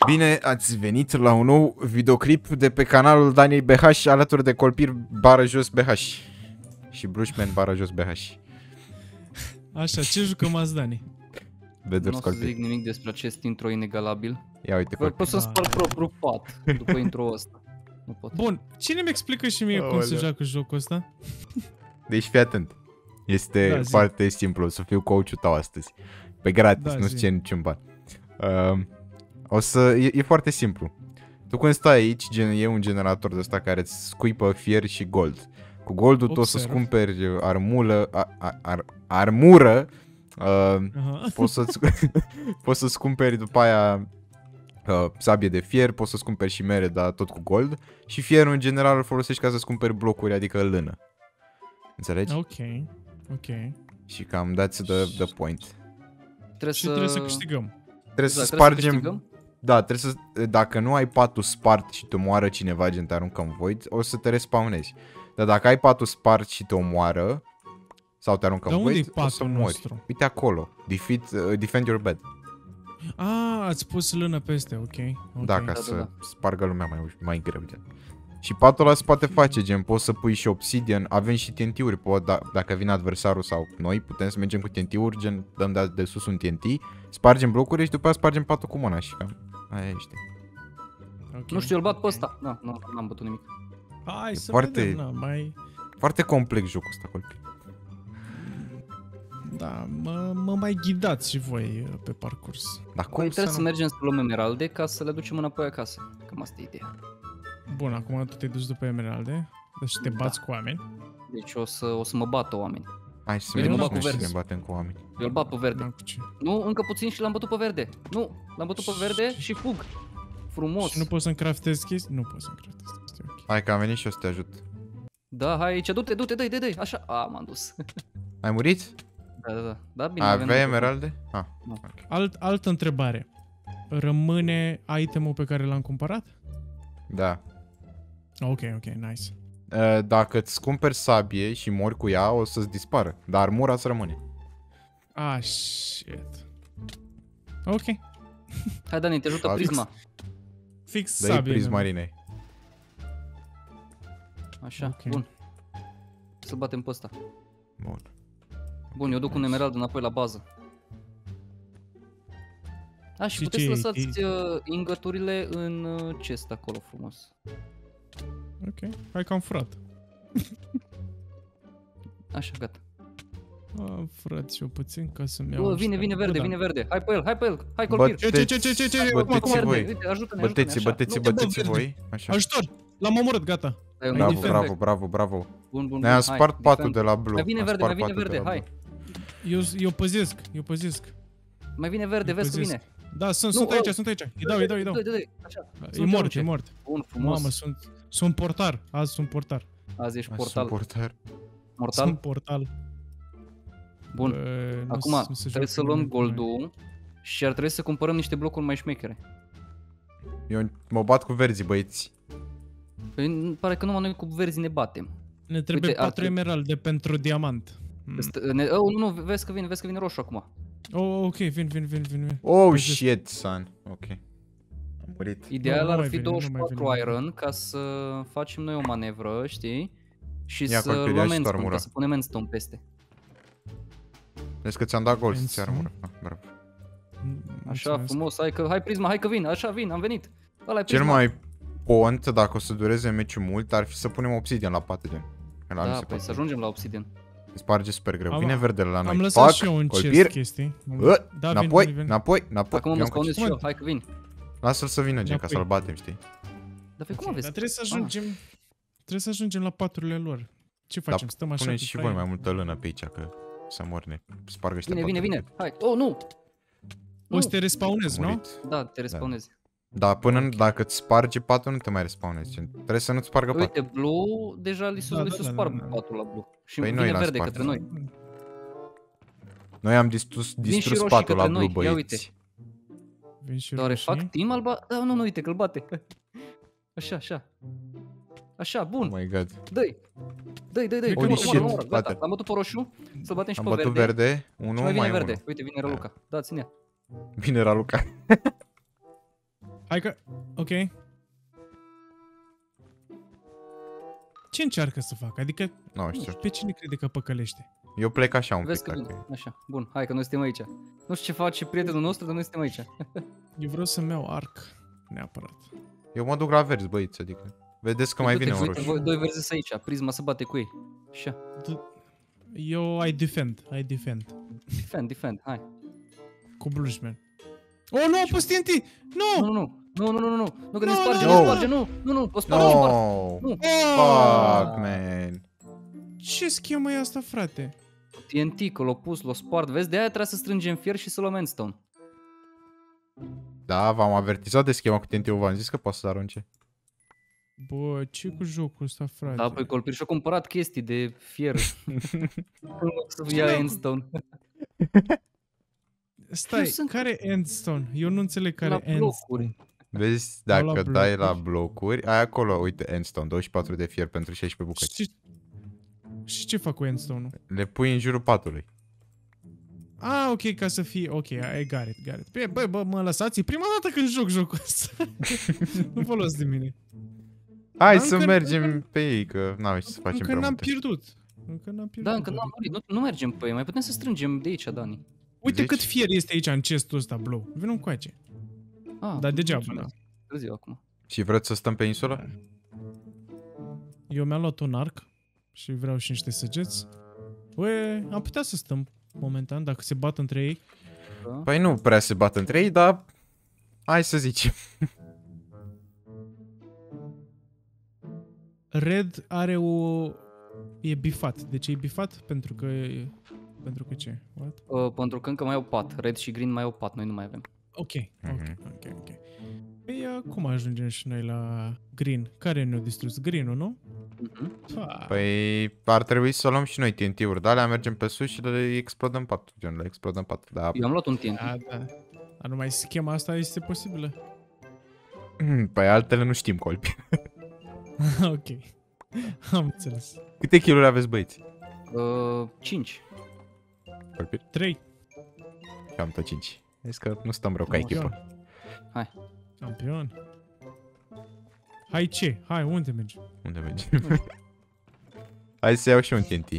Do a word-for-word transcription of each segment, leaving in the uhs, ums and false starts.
Bine ați venit la un nou videoclip de pe canalul Daniel B H alături de Colpir bară jos B H și Brushman bară jos B H. Așa, ce jucăm azi, Dani? Nu o să zic nimic despre acest intro inegalabil. Ia uite, Colpir. Pot să spăl propriul pat după intro ăsta. Nu pot. Bun, cine mi explică și mie cum se joacă jocul ăsta? Deci fii atent. Este da, foarte simplu, o să fiu coach-ul tău astăzi. Pe gratis, da, nu-ți cer niciun bani. Uh, o să, e, e foarte simplu. Tu când stai aici, gen, e un generator de ăsta care îți scuipă fier și gold. Cu goldul tu o să-ți cumperi armulă, ar, ar, ar, armură, uh, uh-huh. poți să-ți poți să-ți cumperi după aia uh, sabie de fier, poți să-ți cumperi și mere, dar tot cu gold. Și fierul în general îl folosești ca să-ți cumperi blocuri, adică lână. Înțelegi? Ok, ok. Și cam that's the, the point. Trebuie și să... trebuie să câștigăm. Trebuie da, să trebuie spargem... Să da, trebuie să... Dacă nu ai patul spart și te omoară cineva, gen te aruncă în void, o să te respawnezi. Dar dacă ai patul spart și te omoară sau te aruncă în void, o să mori. Nostru? Uite acolo. Defeat, uh, defend your bed. Ah, ați pus lână peste, ok. okay. Da, ca da, să da, da. spargă lumea mai, mai greu. Gen. Și patul ăla se poate face, gen, poți să pui și obsidian, avem și T N T-uri, da, dacă vine adversarul sau noi, putem să mergem cu T N T-uri, gen, dăm de, de sus un T N T, spargem blocurile și după aia spargem patul cu mâna și cam, aia ești. Okay. Nu știu, îl bat pe ăsta. Da, nu, n-am bătut nimic. Hai să foarte, vedem, na, mai... Foarte complex jocul ăsta, Colpi. Da, mă, mă mai ghidați și voi pe parcurs. Dar cum păi, să trebuie nu? să mergem să luăm emeralde ca să le ducem înapoi acasă. Cam asta e ideea. Bun, acum tu te duci după emeralde, deci te bați da. cu oameni. Deci o să, o să mă bată oameni. Hai să mergem mergem și să ne batem cu oameni. Eu îl bat pe verde. Nu, încă puțin și l-am bătut pe verde. Nu, l-am bătut pe verde și fug. Frumos. Și nu poți să-mi craftezi chestii? Nu poți să-mi craftezi chestii, ok. Hai că am venit și o să te ajut. Da, hai aici, du-te, du-te, dă-i, dă-i, așa. A, m-am dus. Ai murit? Da, da, da. Da, bine. Aveai emeralde? Ah, no. okay. Alt, altă întrebare. Rămâne itemul pe care l-am cumpărat? Da. Ok, ok, nice. Dacă îți cumperi sabie și mori cu ea, o să-ți dispară. Dar armura îți rămâne. Ah, shit. Ok. Hai, Dani, te ajută prisma. Fix sabie. Dă-i prismarinei. Așa, okay. Bun. Să batem pe ăsta. Bun. Bun, eu duc un emerald înapoi la bază. A, și, și puteți să lăsați uh, ingăturile în uh, chest acolo frumos. Ok, hai că am furat. Așa, gata. Am furat și eu puțin ca să-mi iau... Bă, vine, vine verde, vine verde. Hai pe el, hai pe el, hai Colpir. Ce, ce, ce, ce, ce, ce, băteți voi. Uite, ajută-ne, băteți, băteți, băteți voi. Așa. Ajutor, l-am omorât, gata. Bravo, bravo, bravo, bravo. Bun, bun, ne-am spart patul de la blue. Mai vine verde, mai vine verde, hai. Eu, eu păzesc, eu păzesc. Mai vine verde, vezi că vine. Da, sunt, sunt aici, sunt aici. Îi dau, îi dau, îi dau. Așa. E mort, e mort. Bun, frumos. Mamă, sunt, sunt portar. Azi sunt portar. Azi ești portal. portar. Mortal? Sunt portal. Bun. Bă, acum, trebuie să luăm goldul și ar trebui să cumpărăm niște blocuri mai șmechere. Eu mă bat cu verzi, băieți. Păi, pare că numai noi cu verzi ne batem. Ne trebuie Uite, patru emeralde pentru diamant. Hmm. Ne, oh, nu, nu, vezi că vine, vezi că vine roșu acum. Oh, ok, vin, vin, vin, vin. Oh, Păi shit, son. Ok. Am murit. Ideal ar fi douăzeci și patru iron ca să facem noi o manevră, știi? Și Ia, să luăm endstone, ca să punem endstone peste. Vezi că ți-am dat gold să-ți armură. Ah, bravo. Așa, frumos, hai că, hai prisma, hai că vin, așa vin, am venit. Cel mai pont, dacă o să dureze meciul mult, ar fi să punem obsidian la pat, gen. Da, păi să ajungem la obsidian. Sparge super greu. Vine verdele la noi. Am lăsat și eu un chest chestii. Înapoi, înapoi, înapoi. Acum mă spawnez și eu, hai că vin. Lasă-l să vină, gen, ca să-l batem, știi? Dar pe cum aveți? Dar trebuie să ajungem, trebuie să ajungem la paturile lor. Ce facem? Stăm așa. Puneți și voi mai multă lână pe aici, că să mor ne spargă ăștia. Vine, vine, vine. Hai. Oh, nu. O să te respawnezi, nu? Da, te respawnezi. Da, până dacă îți sparge patul, nu te mai respawnezi. Trebuie să nu-ți spargă patul. Uite, blue, deja li s-a spart patul la blue. Și vine verde către noi. Noi am distrus, distrus patul la blue, băieți. Doar fac team alba? Da, nu, nu, uite că-l bate. Așa, așa. Așa, bun. Oh my god. Dă-i. Dă-i, dă-i, dă-i. Holy shit, gata. L-am bătut pe roșu, să batem și pe verde. Am bătut verde, unul mai vine unul. verde. Uite, vine Raluca. Da, ține-a. Vine Raluca. Hai că... Ok. Ce încearcă să facă? Adică... Nu știu. Pe cine crede că păcălește? Eu plec așa un Vezi pic. că Dacă... așa, bun, hai că noi suntem aici. Nu știu ce face prietenul nostru, dar noi suntem aici. Eu vreau să-mi iau arc. Neapărat. Eu mă duc la verzi, băieți, adică... Vedeți că mai vine un roșu. Doi verzi aici, prisma să bate cu ei. Așa. Eu I defend, I defend. Defend, defend, hai. Cu blushman. Oh, nu, a pus T N T! Nu! Nu, nu, nu, nu, nu, nu, nu, nu, că ne No, sparge, no, ne no. sparge, nu, nu, nu, o sparge, o No! sparge. Nu. Fuck, man. Ce schemă e asta, frate? T N T, că l-a pus, l-a spart, vezi, de aia trebuie să strângem fier și să luăm endstone. Da, v-am avertizat de schema cu T N T-ul, v-am zis că poate să arunce. Bă, ce cu jocul ăsta, frate? Da, păi Colpir și-a cumpărat chestii de fier. În loc să ia endstone. Stai, sunt- care e endstone? Eu nu înțeleg care La e endstone. blocuri. Vezi, La dacă blocuri. dai la blocuri, ai acolo, uite, endstone, douăzeci și patru de fier pentru șaisprezece bucăți. Și, și ce fac cu endstone-ul? Le pui în jurul patului. Ah, ok, ca să fie... Ok, I got it, got it. Bă, bă, bă, mă lăsați? E prima dată când joc jocul ăsta. Nu vă luați de mine. Hai Încă- să mergem încă- pe ei, că n-am ce să facem Încă prea n-am multe. pierdut. Încă n-am pierdut. Da, încă n-am murit, nu, nu mergem pe ei, mai putem să strângem de aici, Dani. Uite Zici? cât fier este aici în chestul ăsta, Blow. Vino încoace. Ah, Dar degeaba, da. mulțumesc. Târziu acum. Și vreți să stăm pe insulă? Eu mi-am luat un arc și vreau și niște săgeți. Ue, am putea să stăm momentan, dacă se bat între ei. Da. Păi nu prea se bat între ei, dar... Hai să zicem. Red are o... E bifat. De ce e bifat? Pentru că... Pentru că ce? What? Uh, pentru că încă mai au pat. Red și green mai au pat, noi nu mai avem. Ok, ok, Mhm. ok, ok. Păi uh, cum ajungem și noi la green? Care ne-a distrus? Green-ul, nu? Mhm. Ha. Păi ar trebui să luăm și noi T N T-uri, dar alea mergem pe sus și le explodăm patul, gen, le explodăm patul, da. Eu am luat un T N T. Da, da. Dar numai schema asta este posibilă. Păi altele nu știm, Colpi. Ok. Am înțeles. Câte kill-uri aveți, băieți? Uh, cinci. Colpi? trei. Și am tot cinci. Vezi că nu stăm rău ca Nu, echipă. Campion. Hai ce? Hai, unde mergi? Unde mergi? Hai să iau și un T N T.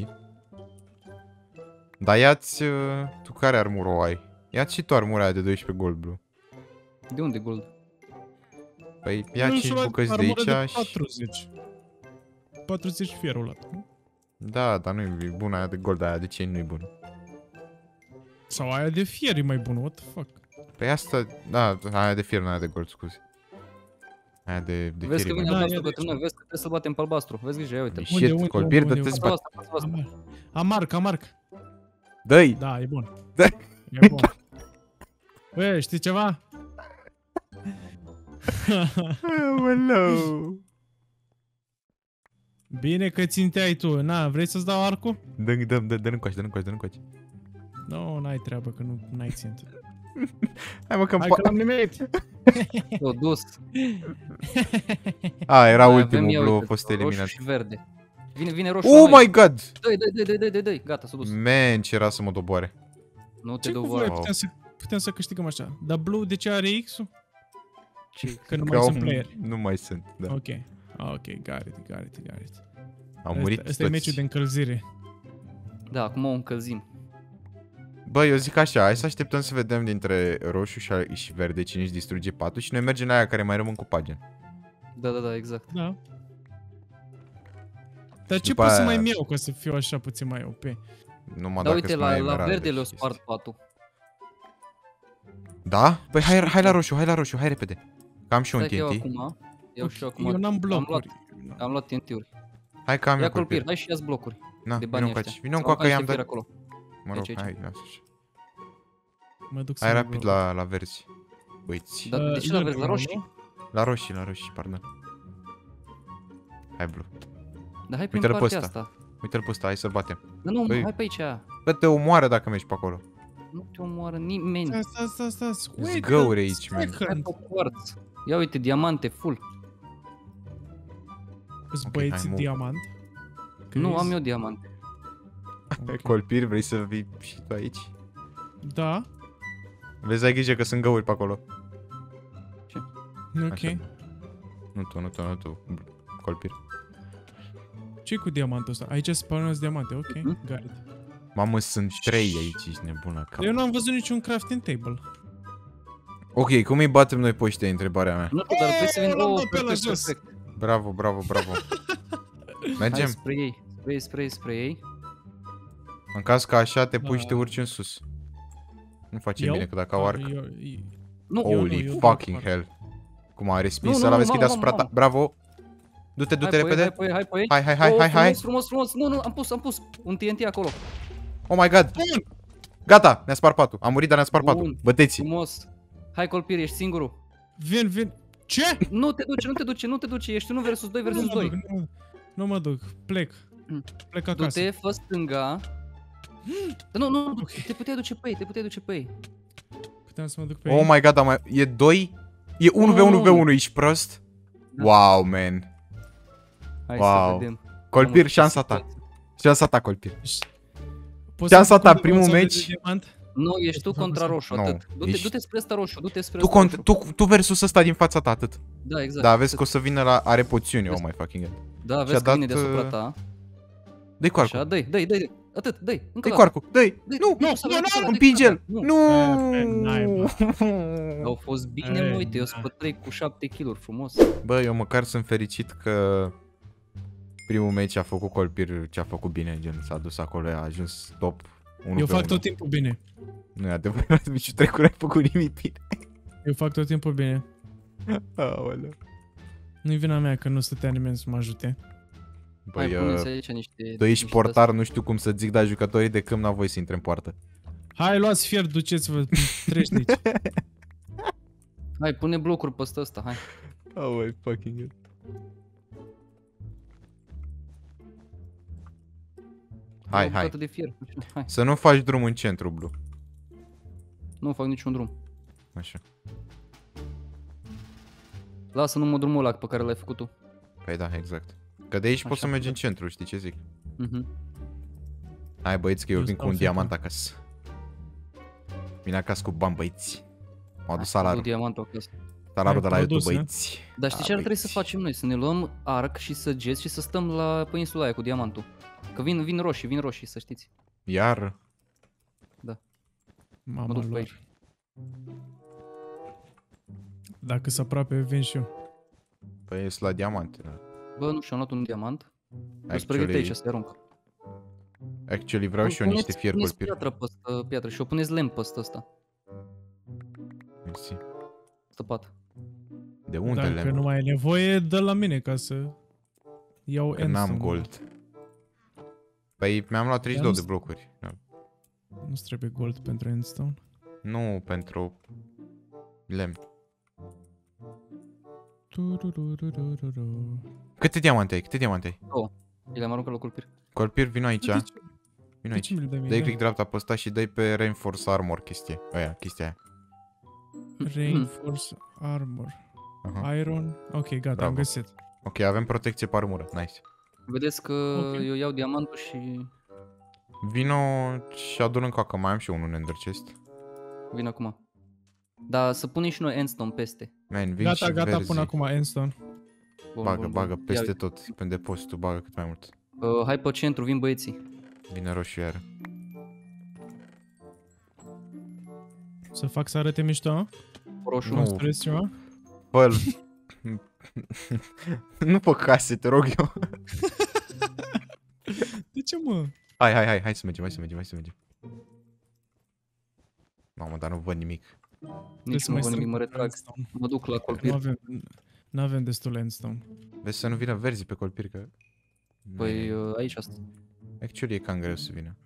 Dar ia-ți... uh, Tu care armură o ai? Ia-ți și tu armura aia de doisprezece gold, Blue. De unde gold? Păi ia Nu, cinci și-a luat bucăți de armură aici și... patruzeci. patruzeci fierul ăla, nu? Da, dar nu e bună aia de gold, aia de ce nu e bună. Sau aia de fier e mai bună, what the fuck? Păi asta, da, aia de fier, nu aia de gold, scuze. Aia de, de Vezi că fier e vine mai Da, albastru ia către noi, vezi că trebuie să batem pe albastru. Vezi grijă, ia uite. bună. Unde, Shit, unde, Colbir, unde, dă-te unde? spate. Albastru, albastru. Am arc, am arc. Dă-i! Da, e bun. Da. E bun. Băi, știi ceva? Aoleu! Bine că ținteai tu. Na, vrei să-ți dau arcul? Dă-mi, dă-mi, dă-mi încoace, dă-mi încoace, dă-mi încoace. Nu, no, n-ai treabă, că nu n-ai țintă. Hai mă, că Hai că l-am nimerit. O dus. A, era Mai ultimul, avem, ia Blue, a uite, fost roșu eliminat. și verde. Vine, vine roșu. Oh la noi. my god! Dă-i, dă-i, dă-i, dă-i, dă-i, dă-i. Gata, s-a dus. Man, ce era să mă doboare. Nu te Ce cu voi dovoară. putem să, putem să câștigăm așa? Dar Blue de ce are X-ul? Ce? Că nu Că mai au- sunt player. Nu mai sunt, da. Ok. Ok, got it, got it, got it. Au murit Asta e meciul de toți. încălzire. Da, acum o încălzim. Bă, eu zic așa, hai să așteptăm să vedem dintre roșu și, și verde cine își distruge patul și noi mergem la aia care mai rămân cu pagen. Da, da, da, exact. Da. Dar ce după pot să aia- mai iau ca să fiu așa puțin mai O P? Numai Da, dacă uite, sunt la, mai la emeralde verde și le-o chestii. spart patul. Da? Păi hai, hai la roșu, hai la roșu, hai repede. Că am și un Stai că iau T N T. acum. Iau și eu acum. Eu n-am Am luat, blocuri. am luat T N T-uri. Hai că am Ia eu Colpir, colpir. hai și ia-ți blocuri. Na, de vină banii încoace. ăștia. Vină Sau încoace, niște i-am dat. fier acolo. Mă rog, Aici, aici. hai, lasă așa. Mă duc să Hai mă rapid blocuri. la, la verzi. Uiți. Dar de ce la vezi la roșii? La roșii, la roșii, pardon. Hai, Blue. Dar hai prin Uite-l pe partea ăsta. asta. Uite-l pe ăsta, hai să batem. Dar nu, Băi. hai pe aici. Bă, te omoară dacă mergi pe acolo. Nu te omoară nimeni. Stai, stai, stai, stai. Wait Zgăuri a aici, man. second. Hai pe quartz. Ia uite, diamante full. Îți Ok, băieți hai, move. diamant? Nu, Crezi? am eu diamante. Ok. Colpir, vrei să vii și tu aici? Da. Vezi, ai grijă că sunt găuri pe acolo. Ce? Ok. Așa. Nu tu, nu tu, nu tu, Colpir. Ce-i cu diamantul ăsta? Aici spawnează diamante, ok. Mhm. Got it. Mamă, sunt trei aici, ești nebună cap. Eu n-am văzut niciun crafting table. Ok, cum îi batem noi pe ăștia, e întrebarea mea. Nu știu, dar trebuie să vin... l-am Oh, dat pe ăla perfect, jos. perfect. Bravo, bravo, bravo. Hai Mergem? spre ei. Spre ei, spre ei, spre ei. În caz că așa te pui Da. și te urci în sus. Nu face Eu? bine, că dacă au arc. Eu, eu, Nu, Eu Holy nu, eu fucking doar hell. Cum a respins Nu, nu, ăla, nu, vezi că e mamă, deasupra mamă, ta. Bravo. Du-te, du-te hai pe ei, repede. hai pe ei, hai pe ei. Hai, hai, hai, Oh, hai, hai. frumos, frumos, frumos. Nu, nu, am pus, am pus un T N T acolo. Oh my god. Gata, ne-a spart patul. Am murit, dar ne-a spart Bun. patul. Băteți. Frumos. Hai, Colpir, ești singurul. Vin, vin. Ce? Nu te duce, nu te duce, nu te duce. Ești unu versus doi Nu versus mă duc, doi. nu, nu mă duc. Plec. Plec acasă. Du-te, fă stânga. Nu, nu, Ok. te puteai duce pe ei, te puteai duce pe ei. Puteam să mă duc pe Oh ei. my god, am mai... E doi? E unu v unu v unu, ești prost? Da. Wow, man. Hai Wow. să vedem. Colpir, Mamă, șansa ce ta. situație. Șansa ta, Colpir. Poți Șansa să ta, fac primul undeva meci. de diamant? Nu, ești tu Poți să contra fac roșu, Nu, atât. Du-te, ești- du-te spre ăsta roșu, du-te spre Tu, ăsta cont, roșu. tu, tu versus ăsta din fața ta, atât. Da, exact. Da, vezi că o să vină la... Are poțiuni, oh my fucking god. Da, și-a vezi că vine dat, deasupra uh, ta. Dă-i cu Așa, arcul. dă-i, dă-i, dă-i. Atât, dă-i, încă Dă-i la. cu arcul. Dă-i. Dă-i, Nu, nu, nu, să nu, vedem, să nu, vedem, împinge-l. nu. Nu. E, n-ai, mă. Au fost bine, Ei, mă, uite, eu da. sunt pe trei cu șapte kill-uri, frumos. Bă, eu măcar sunt fericit că primul meci a făcut Colpir ce a făcut bine, gen s-a dus acolo, a ajuns top unu Eu pe fac unu. tot timpul bine. Nu e adevărat, Miciu Trecur n-ai făcut nimic bine. Eu fac tot timpul bine. Aoleu. Nu-i vina mea că nu stătea nimeni să mă ajute. Băi, Hai, puneți uh, aici niște... tu ești niște portar, nu știu cum să zic, dar jucătorii de câmp n-au voie să intre în poartă. Hai, luați fier, duceți-vă, treci de aici. Hai, pune blocuri pe ăsta, ăsta, hai. Oh my fucking god. Hai, Ia o hai. bucată de fier. Hai, Să nu faci drum în centru, Blue. nu fac niciun drum. Așa. Lasă numai drumul ăla pe care l-ai făcut tu. Păi da, exact. Că de aici Așa, poți să mergi în da. centru, știi ce zic? Mhm. Hai băieți că eu Eu vin cu stau un fiecare. diamant acasă. Vin acasă cu bani, băieți. M-a adus Hai, salarul. du diamantul acasă. Salarul de Hai, la produs, YouTube, ne? băieți. Dar știi Da, ce ar trebui băieți. să facem noi? Să ne luăm arc și săgeți și să stăm la pe insula aia cu diamantul. Că vin, vin roșii, vin roșii, să știți. Iar? Mama Mă duc pe lor. aici. Dacă sunt aproape, vin și eu. Păi ești la diamante, da. Bă, nu știu, am luat un diamant. Eu sunt pregătit Actually, aici să-i arunc. actually vreau și eu niște fier puneți Colpir. piatră pe ăsta, piatră și o puneți lemn pe ăsta, ăsta. Mersi. Stăpat. De unde Dacă lemn? nu mai e nevoie, dă la mine ca să iau Că n-am endstone. gold. Păi mi-am luat treizeci și doi Dar de nu- blocuri. Nu-ți trebuie gold pentru endstone. Nu pentru lemn. Turururururu. Câte diamante ai? Câte diamante ai? Eu le-am aruncat la Colpir. Colpir, vino aici. De ce- Vino de ce aici. mi-l dai mie? Dai Da. click dreapta pe ăsta și dai pe Reinforce Armor chestie. Aia, chestia aia. Reinforce armor. Aha. Iron. Ok, gata, Bravo. am găsit. Ok, avem protecție pe armură. Nice. Vedeți că Ok. eu iau diamantul și Vino și adun încă că mai am și eu un Ender Chest. vin acum. Dar să punem și noi endstone peste. Man, vin Gata, și gata, verzi. pun acum endstone. Bun, Bagă, bun, bagă bun. peste Ia, tot. Pe depozit, bagă cât mai mult. uh, hai pe centru, vin băieții. Vine roșu iară. Să fac să arate mișto, a? Roșu. Nu. Construiesc ceva? Bă, nu pe case, te rog eu. De ce, mă? Hai, hai, hai, hai să mergem, hai să mergem, hai să mergem. Mamă, dar nu văd nimic. Nici să nu mai văd nimic, mă strâng retrag. endstone. Mă duc la Nu Colpir. avem, nu avem destul endstone. Vezi să nu vină verzi pe Colpir, că... Păi Man, uh, aici asta. actually e cam greu să vină.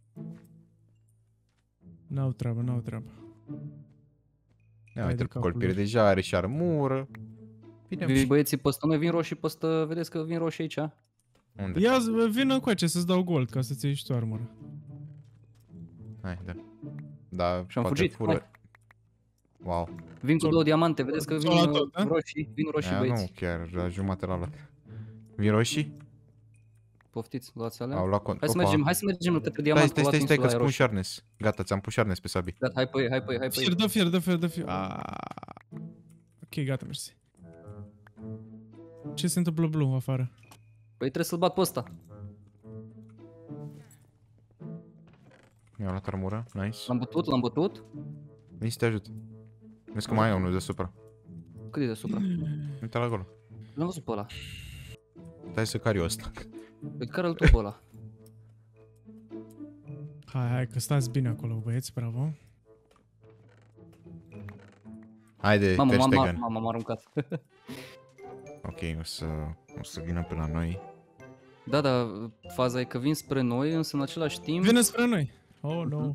N-au treabă, n-au treabă. Ia Hai uite, de pe capul Colpir lor. deja are și armură. Vine Vin și... băieții pe ăsta, noi vin roșii pe ăsta, vedeți că vin roșii aici. Unde? Ia, vină încoace să-ți dau gold, ca să-ți iei și tu armură. Hai, da. Da, Și am poate fugit, fură. hai. Wow. Vin cu Tot- două diamante, vedeți că vin tot la uh, tot, da? roșii, vin roșii Aia nu, băieți. chiar, la jumate la luat. Vin roșii? Poftiți, luați alea. Au luat cont. Hai să Opa. mergem, hai să mergem către Stai, diamant. stai, stai, stai, că-ți pun sharpness. Gata, ți-am pus sharpness pe Sabi. Gata, hai pe ei, hai pe ei, hai pe Fier, ei. dă fier, dă fier, dă fier. Aaaa. Ok, gata, mersi. Ce se întâmplă Blue afară? Păi trebuie să-l bat pe ăsta. Mi-a luat armură, nice. L-am bătut, l-am bătut. Veni să te ajut. Vezi că mai e unul deasupra. Cât e deasupra? Uite-l acolo. L-am văzut pe ăla. Stai să cari eu ăsta. Pe care îl tu pe ăla? Hai, hai, că stați bine acolo, băieți, bravo. Haide, Mamă, Ter mama, Stegen. mama m-a aruncat. Ok, o să, o să vină pe la noi. Da, dar faza e că vin spre noi, însă în același timp... Vine spre noi. Oh, no.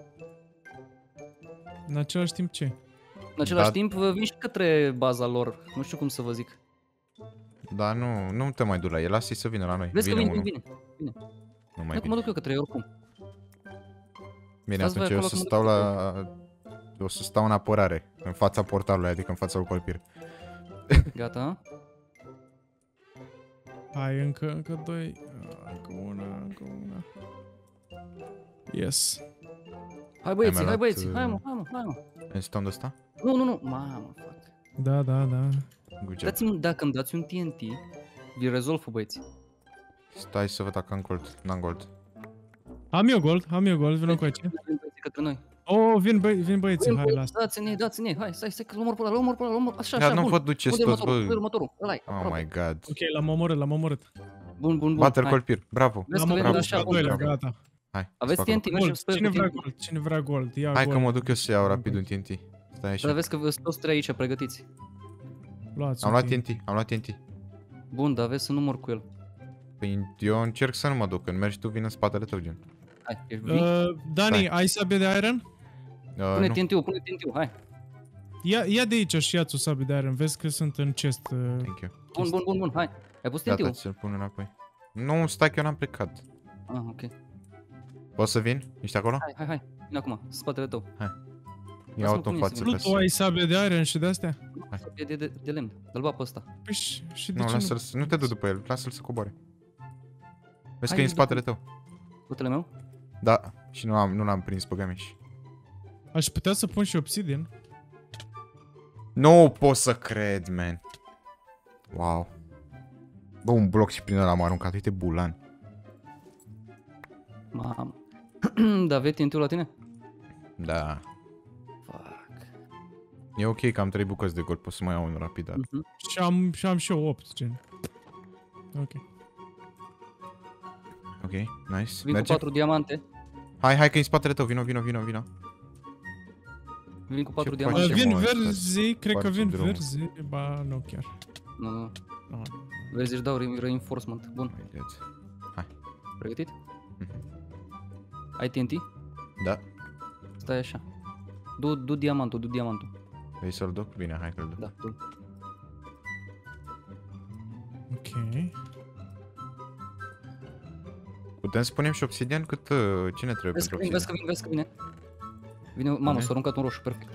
În același timp ce? În același Da. timp vin și către baza lor. Nu știu cum să vă zic. Dar nu, nu te mai du la el, lasă-i să vină la noi. Vezi că Vine vine, unul. vine, vine. Nu mai Dacă mă vine. duc eu către ei oricum. Bine, Stați voi atunci eu o acolo să că mă stau duc la... O să stau în apărare, în fața portalului, adică în fața lui Colpir. Gata. Hai, încă, încă doi. Ah, Încă una, încă una. Yes. Hai băieții, Ai mai hai luat, băieții, uh, hai mă, hai mă, hai mă. În stand ăsta? Nu, nu, nu, mamă, fuck. Da, da, da. Good job. Dați-mi, dacă îmi dați un T N T, vi rezolv băieții. Stai să văd dacă am gold. N-am gold. Am eu gold, am eu gold, vină cu aici. Vin băieții către noi. Oh, vin, băi, vin băieții, Vin hai, băieții, lasă. dați-ne, dați-ne, hai, stai, stai, că l-omor pe ăla, l-omor pe ăla, l-omor, așa, Dar așa, nu bun. vă duceți Unde e toți, următorul? Unde e bă. următorul? Ăla-i, Oh aproape. my god. Ok, l-am omorât, l-am omorât. Bun, bun, bun, Bate-l hai. Colpir, bravo. Vezi L-am că vede omorât, așa, al bun, doilea, bravo. gata. Hai, Aveți spate-l. T N T, mergem Gold, spre cine vrea T N T. gold? Cine vrea gold? Ia Hai gold. că mă duc eu să iau rapid un T N T. Stai așa. Dar vezi că sunt toți trei aici pregătiți. Luați Am un luat timp. T N T, am luat T N T. Bun, dar vezi să nu mor cu el. Păi eu încerc să nu mă duc, când mergi tu, vin în spatele tău, gen. Hai, ești vii? Uh, Dani, Stai. ai sabie de iron? Uh, Pune nu. T N T-ul, pune T N T-ul, hai. Ia, ia de aici și ia-ți o sabie de iron, vezi că sunt în chest. Uh, Thank you. Bun, bun, bun, bun, hai. Ai pus T N Gata, T-ul? ți-l pun înapoi. Nu, stai că eu n-am plecat. Ah, ok. Poți să vin? Ești acolo? Hai, hai, hai. Vine acum, spatele tău. Ia Lasă-mă o cu în mine față să nu ca tu să... ai sabie de iron și de astea? E de, de, de lemn. Dă-l bat pe ăsta. Păi și, și de Nu, ce lasă-l, nu? să- nu te du după el, lasă-l să coboare. Vezi Hai, că e în du- spatele tău. Cutele meu? Da, și nu am, nu l-am prins pe Gamiș. Aș putea să pun și obsidian. Nu pot să cred, man. Wow. Bă, un bloc și prin ăla m-a aruncat, uite bulan. Mamă. Da, aveai T N T-ul la tine? Da. Fuck. E ok că am trei bucăți de gold, pot să mai iau unul rapid, dar... Mhm. Și am, și am și eu opt, gen. Ok. Ok, nice. Vin cu Merge? patru diamante. Hai, hai că e în spatele tău, vino, vino, vino, vino. Vin cu patru Ce diamante. Uh, facem, vin mă, ăsta? verzi, cred că Spargem vin drumul. verzi. Ba, nu chiar. Nu, nu. Nu. Vezi, își dau re- reinforcement. Bun, Haideți. pregătit? Mhm. Ai T N T? Da. Stai așa. Du, du diamantul, du diamantul. Vrei să-l duc? Bine, hai că-l duc. Da, du. Ok. Putem să punem și obsidian? Cât, uh, cine trebuie Vezi că pentru vine, vezi că obsidian? vine, vezi că vine. Vine, mamă, Bine. s-a aruncat un roșu, perfect.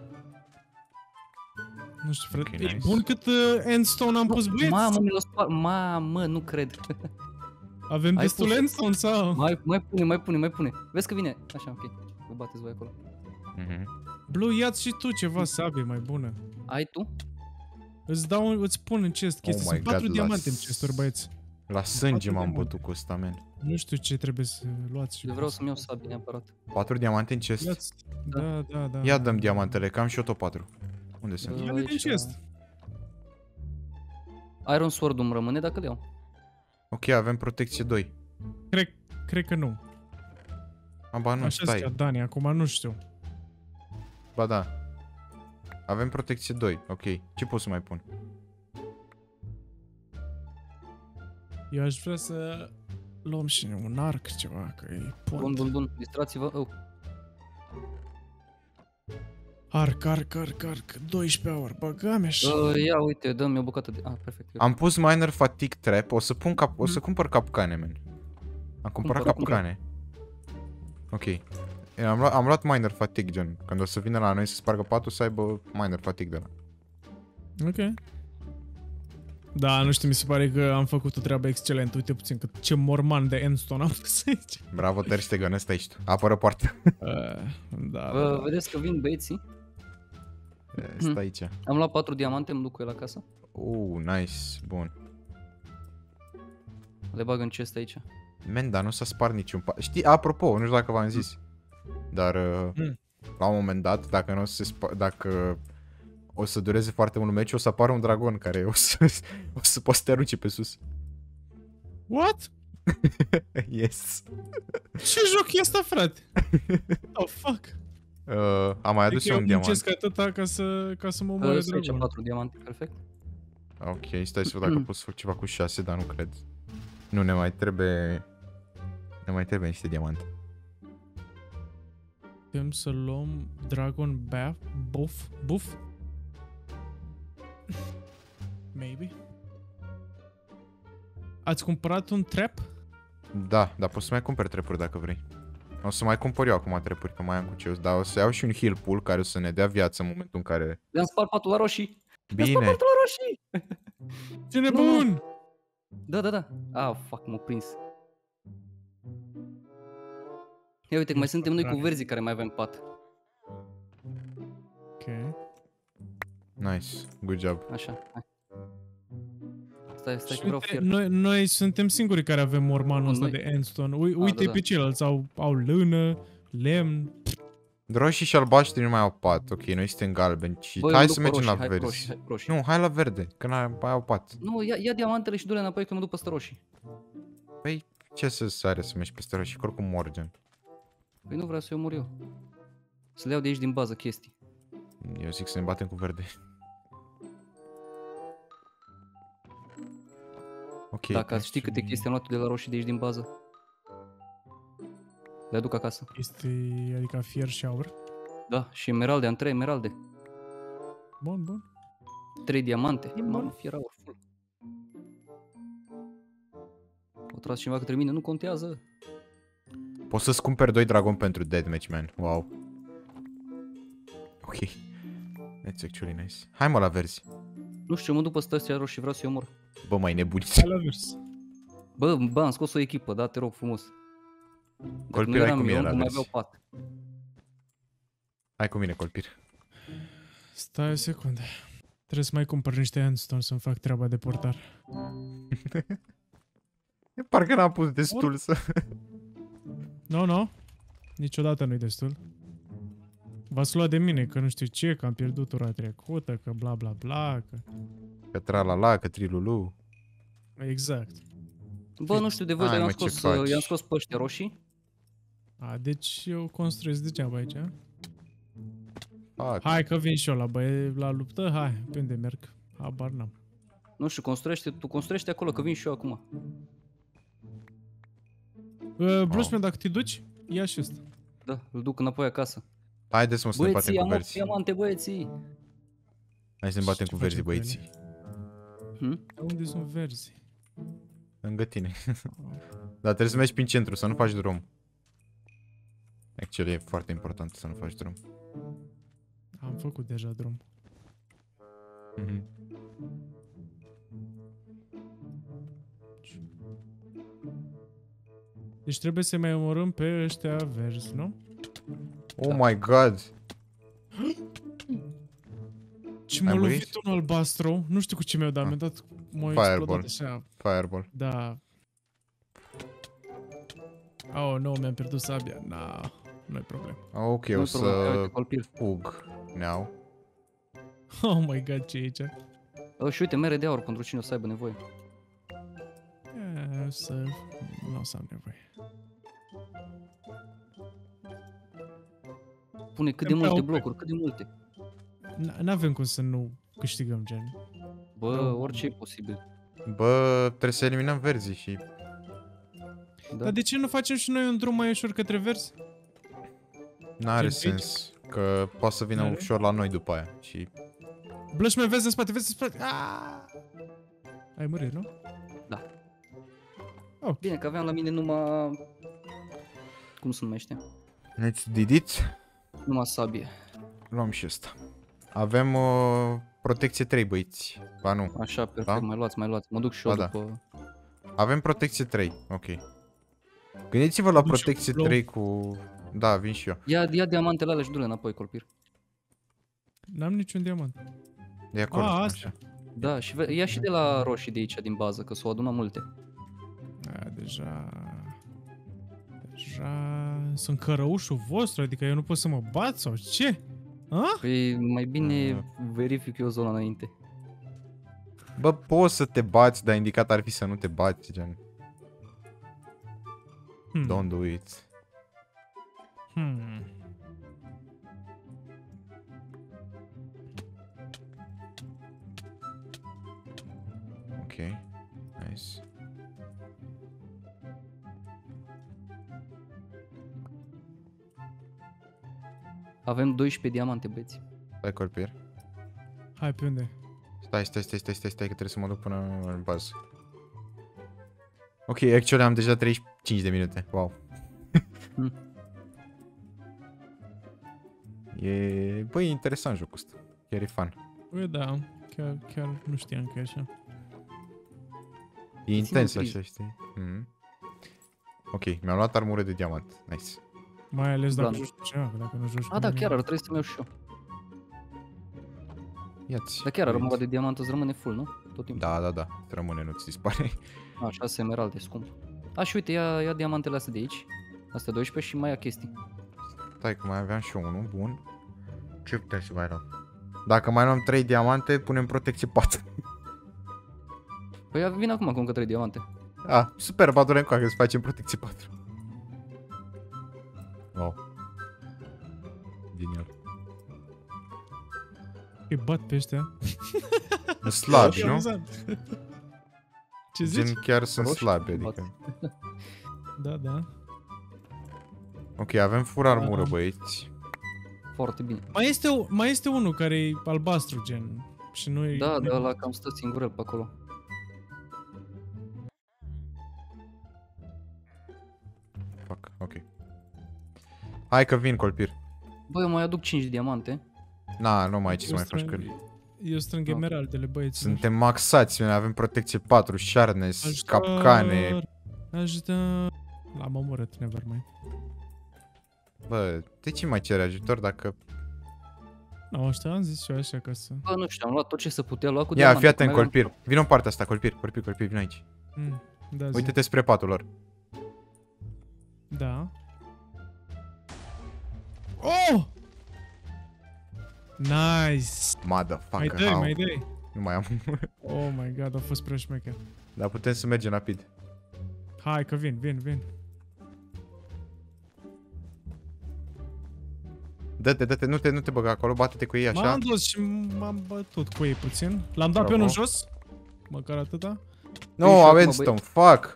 Nu știu, frate. Ok, E nice. bun cât uh, endstone am pus, băieți? Mamă, mi l-a spart, mamă, nu cred. Avem ai destul pus- endstone sau? Mai, mai pune, mai pune, mai pune. Vezi că vine. Așa, ok. Vă bateți voi acolo. Mhm. Blue, ia-ți și tu ceva sabie mai bună. Ai tu? Îți dau, îți pun în chest chestii. Oh my Sunt patru God, diamante las- în chesturi, băieți. La sânge patru m-am diamante. bătut cu ăsta, man. Nu știu ce trebuie să luați și Eu vreau să-mi iau sabie neapărat. Patru diamante în chest. Ia-ți. Da, da, da. Ia dăm diamantele, că am și eu tot patru. Unde sunt? Da. Ia-le din aici. chest. Iron Sword îmi rămâne dacă le iau. Ok, avem protecție doi. Cred, cred că nu. Aba nu, Așa zicea stai. Dani, acum nu știu. Ba da. Avem protecție doi, ok. Ce pot să mai pun? Eu aș vrea să luăm și un arc ceva, că e Bun, pot. bun, bun. Distrați-vă. Oh. Arc, arc, arc, arc. doisprezece ore, băgame și... Uh, ia, uite, dă-mi o bucată de... Ah, perfect. Am pus miner fatigue trap, o să pun cap... o să cumpăr capcane, man. Am cumpărat Cumpără, capcane. Ok. E, Am luat, am luat miner fatigue, gen. Când o să vină la noi să spargă patul, să aibă miner fatigue de la. Ok. Da, nu știu, mi se pare că am făcut o treabă excelentă. Uite puțin că ce morman de endstone am pus aici. Bravo, Ter Stegen, ăsta ești tu. Apără poarta. Uh, da, Vă da. vedeți că vin băieții? Stai aici. Am luat patru diamante, îmi duc cu el acasă. Uh, nice, bun. Le bag în chest aici. Man, dar nu s-a spart niciun pa... Știi, apropo, nu știu dacă v-am zis. Dar mm. la un moment dat, dacă nu o să se spa... dacă o să dureze foarte mult meci, o să apară un dragon care o să o să poți să te arunce pe sus. What? Yes. Ce joc e ăsta, frate? Oh, fuck. Uh, am mai adus eu un diamant. Muncesc atâta ca să, ca să mă omoare uh, dragonul. patru diamante, perfect. Ok, stai să văd dacă pot să fac ceva cu șase, dar nu cred. Nu, ne mai trebuie... Ne mai trebuie niște diamante. Putem să luăm Dragon Bath, Buff, Buff? Maybe. Ați cumpărat un trap? Da, dar poți să mai cumperi trapuri dacă vrei. O să mai cumpăr eu acum trapuri, că mai am cu ce, dar o să iau și un heal pool care o să ne dea viață în momentul în care... Le-am spart patul la roșii! Bine! Le-am spart patul la roșii! Ce nebun! Da, da, da. Ah, fuck, m-a prins. Ia uite că mai suntem noi cu verzii care mai avem pat. Ok. Nice, good job. Așa, hai. Stai, stai că vreau fier. Noi, noi suntem singurii care avem mormanul ăsta de endstone. U uite da, da. pe ceilalți, au, au lână, lemn. Roșii și albaștri nu mai au pat, ok, noi suntem galbeni. Și hai să mergem la verzi. Roșii, hai, roșii. Nu, hai la verde, că mai au pat. Nu, ia, ia diamantele și du-le înapoi că mă duc peste roșii. Păi, ce să sare să mergi peste roșii, că oricum morgem. Păi nu vreau să eu mor eu. Să le iau de aici din bază chestii. Eu zic să ne batem cu verde. Ok. Dacă ați ști câte chestii am luat de la roșii de aici din bază. Le aduc acasă. Este, adică fier și aur? Da, și emeralde, am trei emeralde. Bun, bun. Trei diamante. Mamă, fier aur full. O tras cineva către mine, nu contează. Poți să-ți cumperi doi dragon pentru deathmatch, man. Wow. Ok. That's actually nice. Hai mă la verzi. Nu știu, mă duc peste ăstea roșii, vreau să-i omor. Bă, mai nebuniți. La vers. Bă, bă, am scos o echipă, da, te rog frumos. Colpir, hai cu mine la mai verzi. pat. Hai cu mine, Colpir. Stai o secundă. Trebuie să mai cumpăr niște endstone să-mi fac treaba de portar. Parcă n-am pus destul să... Nu, no, nu. No. Niciodată nu-i destul. V-ați luat de mine că nu știu ce, că am pierdut tura trecută, că bla bla bla, că... Că tra-la-la, că trilulu. Exact. Bă, nu știu de voi, dar i-am scos, uh, scos pe ăștia roșii. A, deci eu construiesc degeaba aici, a? Fuck. Hai că vin și eu la băie, la luptă, hai, pe unde merg? Habar n-am. Nu știu, construiește, tu construiește acolo, că vin și eu acum. Uh, Bluesman, dacă te duci, ia și ăsta. Da, îl duc înapoi acasă. Haideți mă să ne batem cu verzi. Diamante, băieții! Hai să ne batem cu verzi, băieții. Hmm? Unde sunt verzi? Lângă tine. Dar trebuie să mergi prin centru, să nu faci drum. Actually, e foarte important să nu faci drum. Am făcut deja drum. Mm-hmm. Deci trebuie să mai omorâm pe ăștia verzi, nu? Oh my god! Ce m-a lovit un albastru, nu știu cu ce mi-au dat, mi-a dat, m-a explodat așa. Fireball. Da. Oh, nu, mi-am pierdut sabia, na, nu-i problem. Ok, o să fug now. Oh my god, ce e aici? Oh, și uite, mere de aur pentru cine o să aibă nevoie. E, să... nu o să am nevoie. Pune cât de multe blocuri, cât de multe. N-avem cum să nu câștigăm, gen. Bă, orice e posibil. Bă, trebuie să eliminăm verzii și... Da. Dar de ce nu facem și noi un drum mai ușor către verzi? N-are sens, că poate să vină ușor la noi după aia și... Blushman, vezi în spate, vezi în spate! Aaaa! Ai murit, nu? Da. Oh. Bine, că aveam la mine numai... Cum se numește? Let's did it. Numai sabie. Luăm și ăsta. Avem uh, protecție trei, băiți. Ba nu. Așa, perfect, da? mai luați, mai luați. Mă duc și eu după... Da. Avem protecție trei, ok. Gândiți-vă la protecție trei cu... Da, vin și eu. Ia, ia diamantele alea și du-le înapoi, Colpir. N-am niciun diamant. De acolo, A, așa. Da, și ia și de la roșii de aici, din bază, că s-o adună multe. A, deja... Deja... Sunt cărăușul vostru, adică eu nu pot să mă bat sau ce? A? Păi mai bine verific eu zona înainte. Bă, poți să te bați, dar indicat ar fi să nu te bați, gen. Hmm. Don't do it. Hmm. Ok, nice. Avem doisprezece diamante, băieți. Stai, Colpir. Hai, pe unde? Stai, stai, stai, stai, stai, stai, că trebuie să mă duc până în bază. Ok, actually am deja treizeci și cinci de minute, wow. Hmm. E, băi, e interesant jocul ăsta, chiar e fun. Băi, da, chiar, chiar nu știam că e așa. E intens așa, știi? Mm-hmm. Ok, mi-am luat armură de diamant, nice. Mai ales dacă Da. joci cu cineva, că dacă nu joci cu A, da, mine- chiar ar trebui să-mi iau și eu. Ia-ți. Dar chiar uite. armura de diamant îți rămâne full, nu? Tot timpul. Da, da, da, îți rămâne, nu ți dispare. A, șase emeralde, scump. A, și uite, ia, ia diamantele astea de aici. Astea doisprezece și mai ia chestii. Stai că mai aveam și eu unul, bun. Ce putem să mai luăm? Dacă mai luăm trei diamante, punem protecție patru. Păi ia, vin acum cu încă trei diamante. Ah, super, bă, dorem cu să facem protecție patru. Wow. Genial. Îi bat pe ăștia. Sunt slabi, E nu? amuzant. Ce zici? Gen chiar sunt Roșii slabi, bat. adică. Da, da. Ok, avem fur armură, Da. băieți. Foarte bine. Mai este, o- mai este unul care e albastru, gen. Și noi... Da, da, ăla cam stă singurel pe acolo. Fuck, ok. Hai că vin, Colpir. Băi, eu mai aduc cinci diamante. Na, nu mai ai ce să Eu mai faci strâng- că... Eu strâng Da. emeraldele, băieți. Suntem maxați, man, avem protecție patru, sharpness, Ajutor! capcane. Ajutor! L-am omorât, nevermind. Bă, de ce mai cere ajutor dacă... Nu, ăștia am zis și eu așa ca să... Bă, nu știu, am luat tot ce se putea lua cu Ia, diamante. fii atent, cum aveam- Colpir. Vino în partea asta, Colpir, Colpir, Colpir, vino aici. Mm, da, zi. Uite-te spre patul lor. Da. Oh! Nice! Motherfucker, Mai dai, how? mai dai. Nu mai am. Oh my god, a fost prea șmecher. Dar putem să mergem rapid. Hai că vin, vin, vin. Dă-te, dă-te, nu te, nu te băga acolo, bate-te cu ei așa. M-am dus și m-am bătut cu ei puțin. L-am dat pe Bravo. unul jos. Măcar atâta. Nu, Ei, și avem acum, stone, fuck!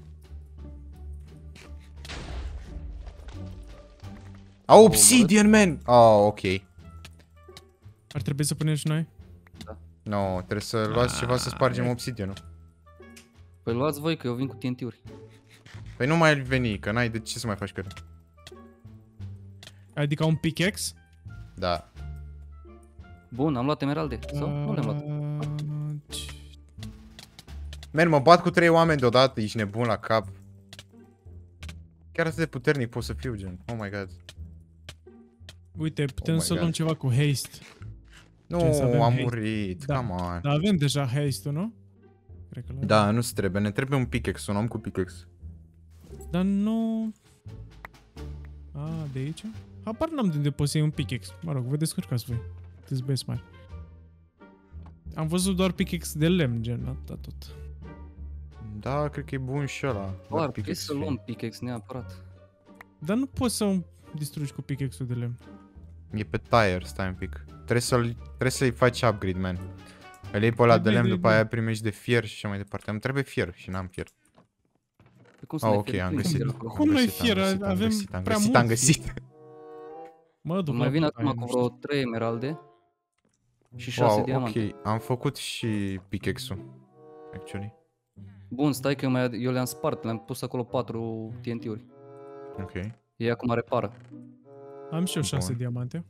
Au obsidian, man! Oh, ok. Ar trebui să punem și noi? No, trebuie să luați ceva să spargem Ah, obsidianul. Păi luați voi că eu vin cu T N T-uri. Păi nu mai veni, că n-ai de ce să mai faci pe el. Adică un pickaxe? Da. Bun, am luat emeralde. Sau? Nu le-am luat. Uh, ce- Man, mă bat cu trei oameni deodată, ești nebun la cap. Chiar atât de puternic pot să fiu, gen. Oh my god. Uite, putem my să luăm God. ceva cu haste. Nu, Ce, să avem am haste? murit, Da. come on. Dar avem deja haste-ul, nu? Cred că l-avem. Da, nu-ți trebuie, ne trebuie un pickaxe, un om cu pickaxe. Dar nu... A, de aici? Habar n-am de unde poți să iei un pickaxe. Mă rog, vă descurcați voi. Sunteți băieți mari. Am văzut doar pickaxe de lemn, gen, atâta tot. Da, cred că e bun și ăla. Doar, Doar trebuie pickaxe să fie. luăm pickaxe neapărat. Dar nu poți să o distrugi cu pickaxe-ul de lemn. E pe tire, stai un pic. Trebuie să-l, trebuie să-i faci upgrade, man. Îl iei pe ăla E de bine, lemn, e după bine. aia primești de fier și așa mai departe. Îmi trebuie fier și n-am fier. Pe cum să Ah, ne ok, fie? am Nu-i găsit. fier acolo. Cum Am nu-i găsit, am fier? găsit, am Avem găsit, am prea găsit, mult am găsit. Mă duc Mai la vin baie, acum nu cu știu. vreo trei emeralde. Și șase Wow, diamante. ok, am făcut și pickaxe-ul. Actually. Bun, stai că eu, mai, eu le-am spart, le-am pus acolo patru T N T-uri. Ok. Ei acum repară. Am și eu șase Bun. diamante.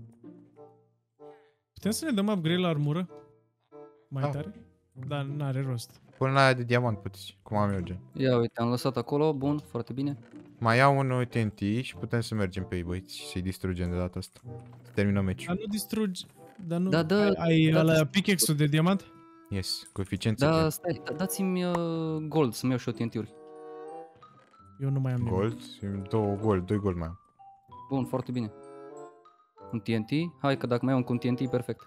Putem să ne dăm upgrade la armură? Mai Da. tare? Dar n-are rost. Până la aia de diamant puteți, cum am eu, gen. Ia uite, am lăsat acolo, bun, foarte bine. Mai iau un T N T și putem să mergem pe ei, băieți, și să-i distrugem de data asta. Să terminăm meciul. Dar nu distrugi... Dar nu, Da, da, ai da, ăla da. pickaxe-ul de diamant? Yes, coeficiență. Da, stai, da, dați-mi uh, gold să-mi iau și eu T N T-uri. Eu nu mai am nimic. Gold, două gold, doi gold mai am. Bun, foarte bine. Un T N T? Hai că dacă mai am un T N T, perfect.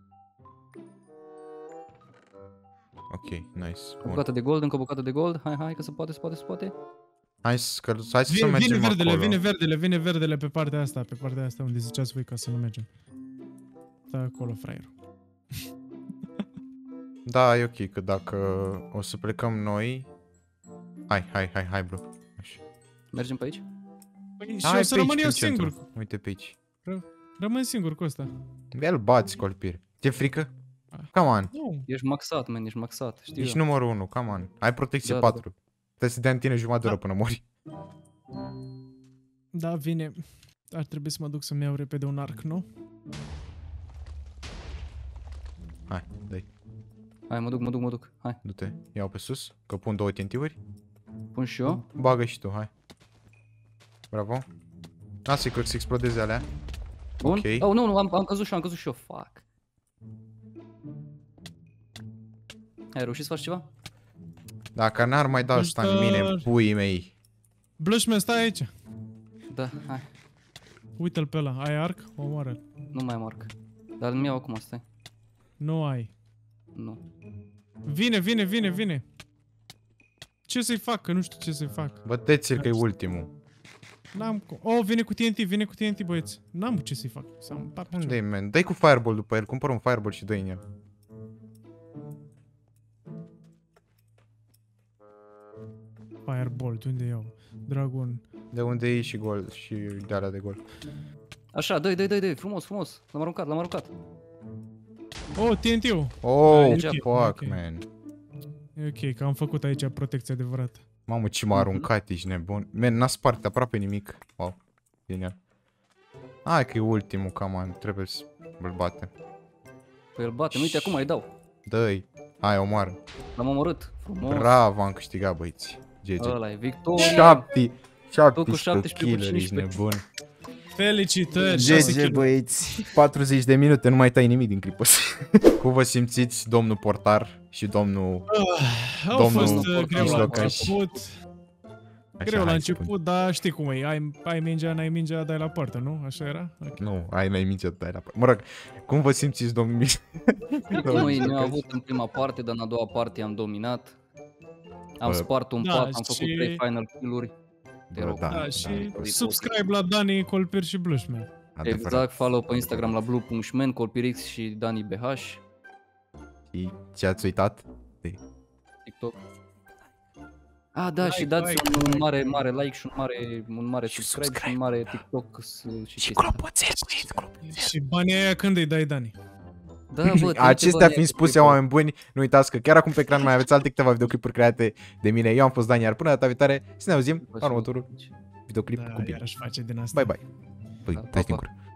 Ok, nice. O bucată de gold, încă o bucată de gold. Hai, hai, că se poate, se poate, se poate. Hai să, că, hai să Vine, mergem vine verdele, acolo. vine verdele, vine verdele pe partea asta, pe partea asta unde ziceați voi ca să nu mergem. Stai acolo, fraierul. Da, e ok, că dacă o să plecăm noi... Hai, hai, hai, hai, bro. Așa. Mergem pe aici? Păi, și Hai o să pe aici, rămân eu prin singur. centru. Uite pe aici. Rămân singur cu ăsta. El bați colpire. Ți-e frică? Come on. Nu. Ești maxat, man, ești maxat, știu Ești eu. numărul unu, come on. Ai protecție Da, da, patru. Trebuie să dea în tine jumătate de oră până mori. Da, vine. Ar trebui să mă duc să-mi iau repede un arc, nu? Hai, dai. Hai, mă duc, mă duc, mă duc. Hai, Du-te. Iau pe sus, că pun două T N T-uri. pun și eu. Bagă și tu, hai. Bravo. Lasă-i că să explodeze alea. Bun. Ok. Oh, nu, nu, am, am căzut și eu, am căzut și eu. Fuck. Ai reușit să faci ceva? Dacă n-ar mai da ăsta în mine, Bushter. puii mei. Blushman, stai aici. Da, hai. Uite-l pe ăla. Ai arc? Omoară. Nu mai am arc. Dar îmi iau acum, stai. Nu ai. Nu. Vine, vine, vine, vine. Ce să-i fac? Că nu știu ce să-i fac. Băteți-l că e ultimul. N-am cu... Oh, vine cu T N T, vine cu T N T, băieți. N-am ce să-i fac. Să-mi împart Unde e, man? Dai cu fireball după el, cumpăr un fireball și dă-i în el. Fireball, de unde iau? Dragon. De unde e și gol și de alea de gol. Așa, dă-i, dă-i, dă-i, dă-i, frumos, frumos. L-am aruncat, l-am aruncat. Oh, T N T-ul. Oh, e fuck, ok. man. E ok, că am făcut aici protecție adevărată. Mamă, ce m-a aruncat, ești nebun. Man, n-a spart aproape nimic. Wow, genial. Hai că e ultimul, come on, trebuie să-l batem. Păi îl bate, uite, acum îi dau. Dă-i. Hai, omoară. L-am omorât. Frumos. Bravo, am câștigat, băieți. G G. Ăla e victoria. șapte, Tu cu șaptesprezece șaptesprezece killer, ești cincisprezece. nebun. Felicitări! G G, băieți. patruzeci de minute, nu mai tai nimic din clipul ăsta. Cum vă simțiți, domnul portar și domnul... Au Domnul fost uh, greu la mijlocaș. început. Așa, Greu la hai să început, dar știi cum e. Ai, ai mingea, n-ai mingea, dai la poartă, nu? Așa era? Okay. Nu, ai n-ai minge, dai la... Mă rog, cum vă simțiți, domnul Miș? Noi ne-am avut în prima parte, dar în a doua parte am dominat. Am Bă, spart un da, pat, am făcut și- trei final kill-uri. Te Bă, rog. da, Da, și da. subscribe la Dani, Colpir și Blushman. Adevărat. Exact, follow pe Instagram la blue punct shmen, Colpirix și Dani B H, Și ce ați uitat? TikTok. Ah, da, Like, și dați like, un, like. un mare, mare like și un mare, un mare Și subscribe, subscribe. și un mare TikTok s- și chestii. clopoțel, băieți, clopoțel. Și banii aia când îi dai, Dani? Da, bă, trimite Acestea banii fiind pe spuse, PayPal. oameni buni, nu uitați că chiar acum pe ecran mai aveți alte câteva videoclipuri create de mine. Eu am fost Dan, iar până data viitoare să ne auzim la următorul videoclip Da, cu bine. iarăși face din asta. Bye bye. Păi, Da, pa, dai pa. din gură.